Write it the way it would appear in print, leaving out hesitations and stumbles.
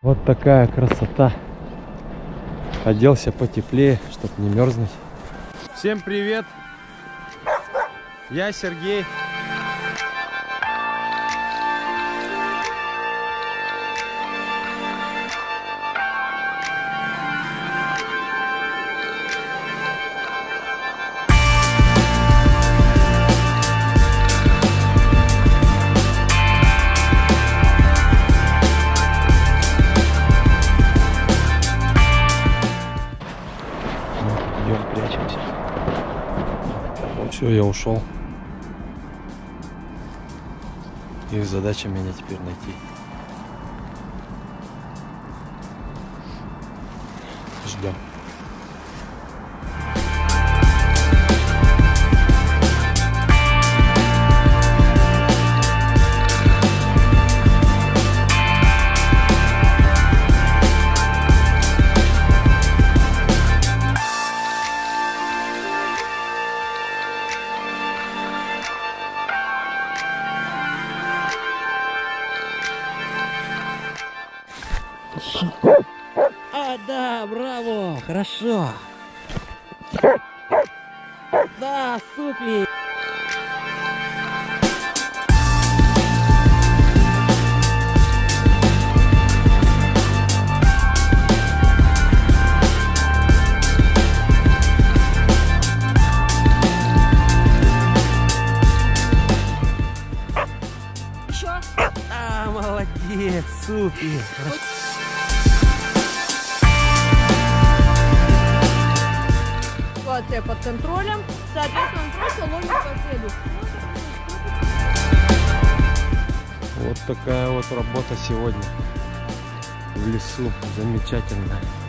Вот такая красота. Оделся потеплее, чтобы не мерзнуть. Всем привет! Я Сергей. Идем, прячемся. Все, я ушел. Их задача меня теперь найти. Ждем. А, да, браво, хорошо. Да, супер. Еще? А, молодец, супер. Ситуация под контролем, соответственно, он просто ловит по следу. Вот такая вот работа сегодня в лесу. Замечательная.